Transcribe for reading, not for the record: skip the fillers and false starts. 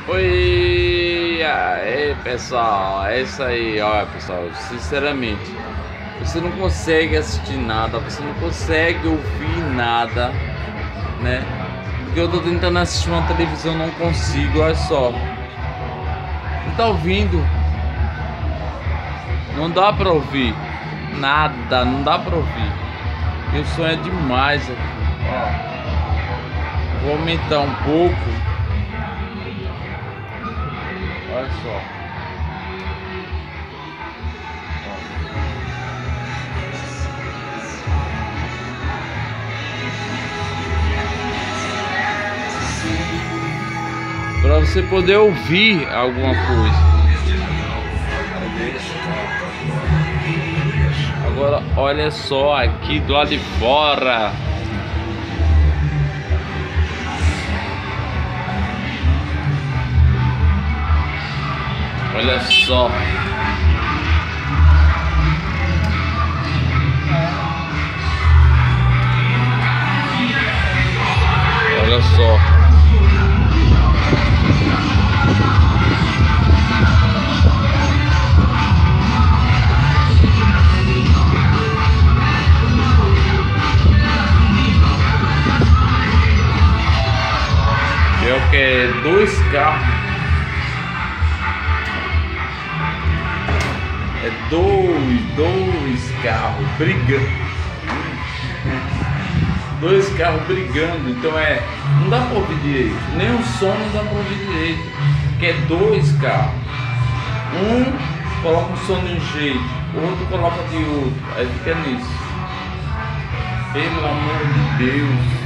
Oi, aí pessoal, é isso aí, olha pessoal, sinceramente, você não consegue assistir nada, você não consegue ouvir nada, né? Porque eu tô tentando assistir uma televisão, não consigo, olha só. Não tá ouvindo? Não dá pra ouvir nada, não dá pra ouvir. E o som é demais aqui, ó. Vou aumentar um pouco. Olha só. Para você poder ouvir alguma coisa. Agora olha só aqui do lado de fora. Olha só. Olha só. É o que? Dois carros. É dois carros brigando. Dois carros brigando. Então não dá pra ouvir direito. Nem o som não dá pra ouvir direito. Porque é dois carros. Um coloca o som de um jeito, o outro coloca de outro. Aí fica nisso. Pelo amor de Deus.